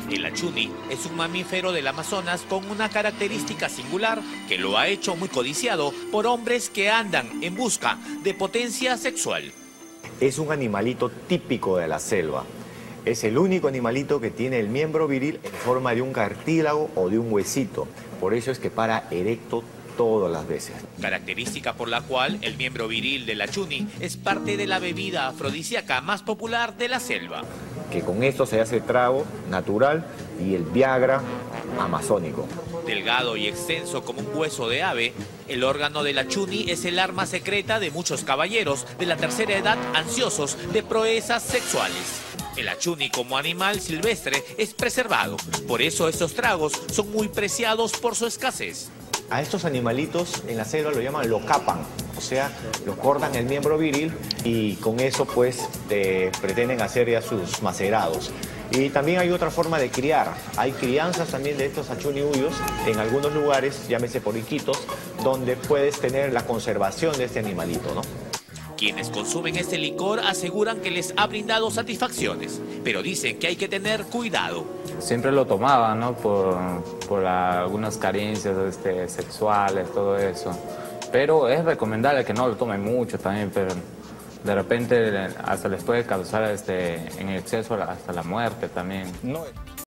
El achuni es un mamífero del Amazonas con una característica singular que lo ha hecho muy codiciado por hombres que andan en busca de potencia sexual. Es un animalito típico de la selva. Es el único animalito que tiene el miembro viril en forma de un cartílago o de un huesito. Por eso es que para erecto todas las veces. Característica por la cual el miembro viril del achuni es parte de la bebida afrodisíaca más popular de la selva. Que con esto se hace trago natural y el Viagra amazónico. Delgado y extenso como un hueso de ave, el órgano del achuni es el arma secreta de muchos caballeros de la tercera edad ansiosos de proezas sexuales. El achuni como animal silvestre es preservado, por eso estos tragos son muy preciados por su escasez. A estos animalitos en la selva lo llaman lo capan, o sea, lo cortan el miembro viril y con eso pues pretenden hacer ya sus macerados. Y también hay otra forma de criar. Hay crianzas también de estos achuniuyos en algunos lugares, llámese por Iquitos, donde puedes tener la conservación de este animalito, ¿no? Quienes consumen este licor aseguran que les ha brindado satisfacciones, pero dicen que hay que tener cuidado. Siempre lo tomaba, ¿no? Por algunas carencias sexuales, todo eso. Pero es recomendable que no lo tomen mucho también, pero de repente hasta les puede causar en exceso hasta la muerte también. No.